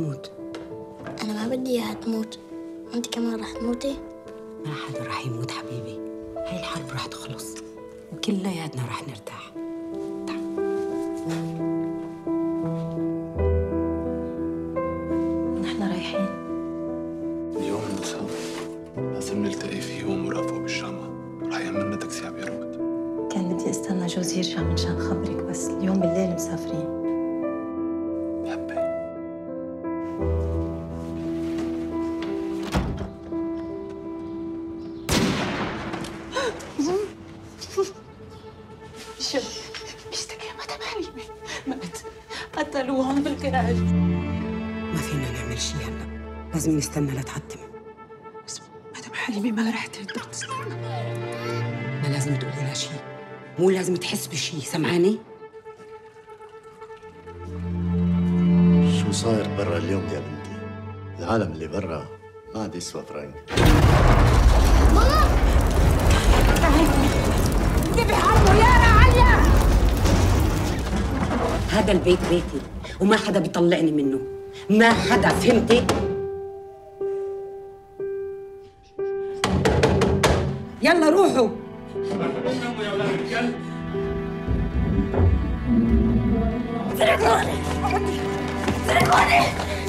تموت. أنا ما بدي إياها تموت. أنت كمان رح تموتي؟ ما حدا رح يموت حبيبي، هاي الحرب رح تخلص وكلياتنا رح نرتاح. تعال. نحن رايحين اليوم المساء لازم نلتقي فيه هو ورافقه بالجامعة. رح يعملنا تاكسي على بيروت. كان بدي استنى جوزي يرجع منشان خبرك، بس اليوم بالليل مسافرين. بحبك. بيشتكي مدام حليمة مات، قتلوه هون بالجراج. ما فينا نعمل شيء هلا، لازم نستنى لتحتم. بس مدام حليمة ما رح تقدر تستنى. ما لازم تقولي لها شيء، مو لازم تحس بشيء، سمعاني؟ شو صاير برا اليوم يا بنتي؟ العالم اللي برا ما عاد يسوى فرنك. ماما! انتبه عنه يا عليا! هذا البيت بيتي وما حدا بيطلعني منه، ما حدا، فهمتي؟ يلا روحوا. سرقوني! سرقوني!